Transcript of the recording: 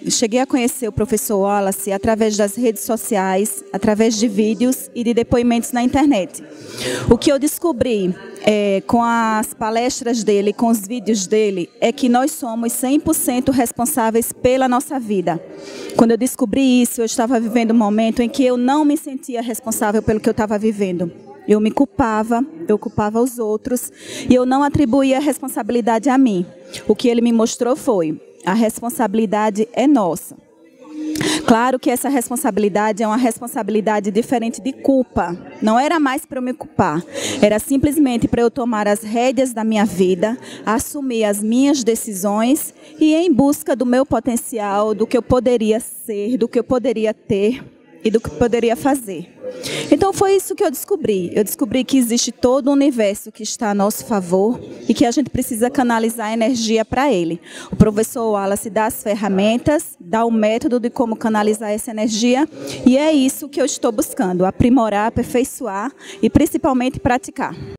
cheguei a conhecer o professor Wallace através das redes sociais, através de vídeos e de depoimentos na internet. O que eu descobri com as palestras dele, com os vídeos dele, é que nós somos 100% responsáveis pela nossa vida. Quando eu descobri isso, eu estava vivendo um momento em que eu não me sentia responsável pelo que eu estava vivendo. Eu me culpava, eu culpava os outros e eu não atribuía a responsabilidade a mim. O que ele me mostrou foi: a responsabilidade é nossa. Claro que essa responsabilidade é uma responsabilidade diferente de culpa. Não era mais para eu me culpar. Era simplesmente para eu tomar as rédeas da minha vida, assumir as minhas decisões e ir em busca do meu potencial, do que eu poderia ser, do que eu poderia ter e do que eu poderia fazer. Então foi isso que eu descobri. Eu descobri que existe todo um universo que está a nosso favor e que a gente precisa canalizar a energia para ele. O professor Wallace dá as ferramentas, dá o método de como canalizar essa energia e é isso que eu estou buscando: aprimorar, aperfeiçoar e principalmente praticar.